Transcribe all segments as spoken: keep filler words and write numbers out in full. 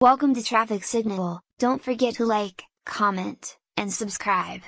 Welcome to Traffic Signal. Don't forget to like, comment, and subscribe.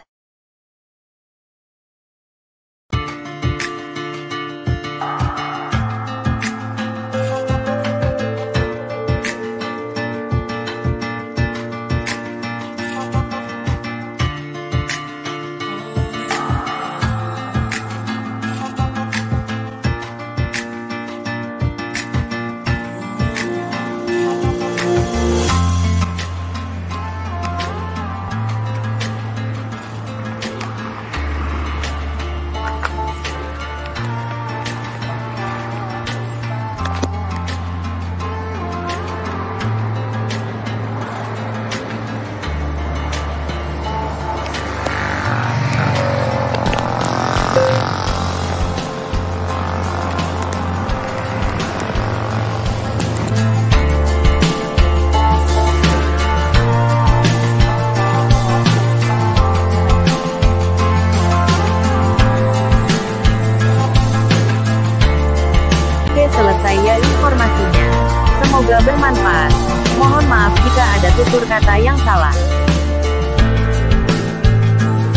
Selesai ya informasinya. Semoga bermanfaat. Mohon maaf jika ada tutur kata yang salah.